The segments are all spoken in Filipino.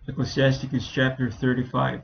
Ecclesiasticus chapter 35.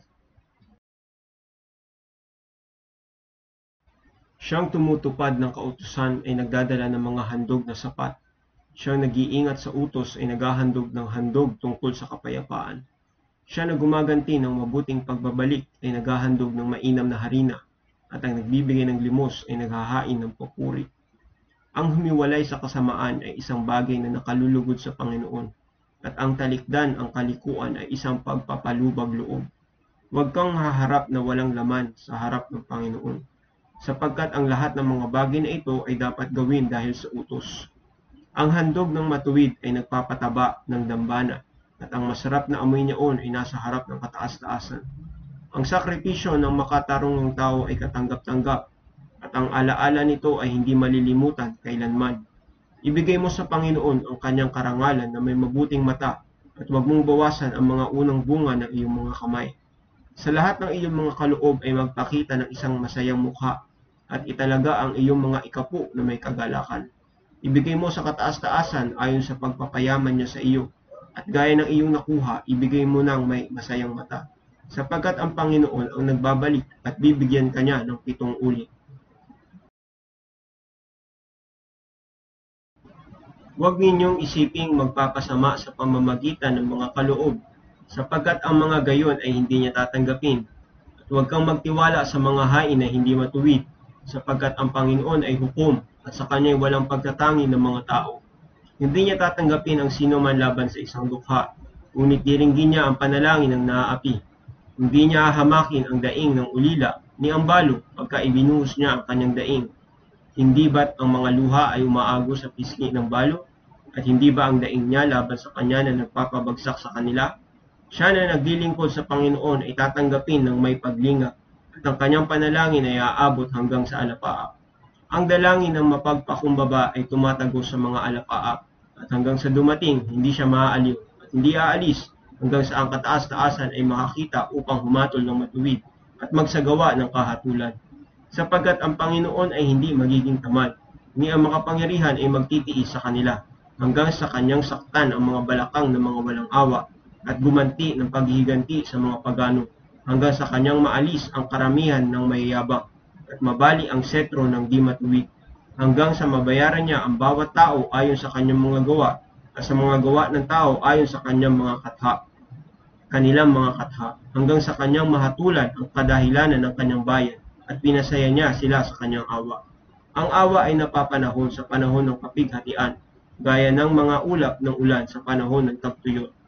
Siyang tumutupad ng kautusan ay nagdadala ng mga handog na sapat. Siyang nag-iingat sa utos ay naghahandog ng handog tungkol sa kapayapaan. Siya na gumaganti ng mabuting pagbabalik ay naghahandog ng mainam na harina, at ang nagbibigay ng limos ay naghahain ng papuri. Ang humiwalay sa kasamaan ay isang bagay na nakalulugod sa Panginoon, at ang talikdan ang kalikuan ay isang pagpapalubag loob. Huwag kang haharap na walang laman sa harap ng Panginoon, sapagkat ang lahat ng mga bagay na ito ay dapat gawin dahil sa utos. Ang handog ng matuwid ay nagpapataba ng dambana, at ang masarap na amoy niyaon ay nasa harap ng kataas-taasan. Ang sakripisyo ng makatarungang tao ay katanggap-tanggap, at ang alaala nito ay hindi malilimutan kailanman. Ibigay mo sa Panginoon ang kanyang karangalan na may mabuting mata, at huwag mong bawasan ang mga unang bunga ng iyong mga kamay. Sa lahat ng iyong mga kaloob ay magpakita ng isang masayang mukha, at italaga ang iyong mga ikapu na may kagalakan. Ibigay mo sa kataas-taasan ayon sa pagpapayaman niya sa iyo, at gaya ng iyong nakuha, ibigay mo ng may masayang mata, sapagkat ang Panginoon ang nagbabalik at bibigyan kanya ng 7 ulit. Huwag ninyong isiping magpapasama sa pamamagitan ng mga kaloob, sapagkat ang mga gayon ay hindi niya tatanggapin. At huwag kang magtiwala sa mga hain na hindi matuwid, sapagkat ang Panginoon ay hukom, at sa kanya'y walang pagtatangi ng mga tao. Hindi niya tatanggapin ang sino man laban sa isang dukha, ngunit diringgin niya ang panalangin ng naaapi. Hindi niya hahamakin ang daing ng ulila ni ang balo pagka ibinuhos niya ang kanyang daing. Hindi ba't ang mga luha ay umaago sa pisngi ng balo? At hindi ba ang daing niya laban sa kanya na nagpapabagsak sa kanila? Siya na naglilingkod sa Panginoon ay tatanggapin ng may paglingap, at ang kanyang panalangin ay aabot hanggang sa alapaap. Ang dalangin ng mapagpakumbaba ay tumatago sa mga alapaap, at hanggang sa dumating, hindi siya maaaliw at hindi aalis hanggang sa ang kataas-taasan ay makakita upang humatol ng matuwid at magsagawa ng kahatulan. Sapagkat ang Panginoon ay hindi magiging tamad, ni ang makapangyarihan ay magtitiis sa kanila, hanggang sa kanyang saktan ang mga balakang ng mga walang awa, at gumanti ng paghihiganti sa mga pagano, hanggang sa kanyang maalis ang karamihan ng mayayabang, at mabali ang setro ng di matuwid, hanggang sa mabayaran niya ang bawat tao ayon sa kanyang mga gawa, at sa mga gawa ng tao ayon sa kanyang mga kanilang mga katha, hanggang sa kanyang mahatulan ang kadahilanan ng kanyang bayan, at pinasaya niya sila sa kanyang awa. Ang awa ay napapanahon sa panahon ng kapighatian, gaya ng mga ulap ng ulan sa panahon ng tagtuyot.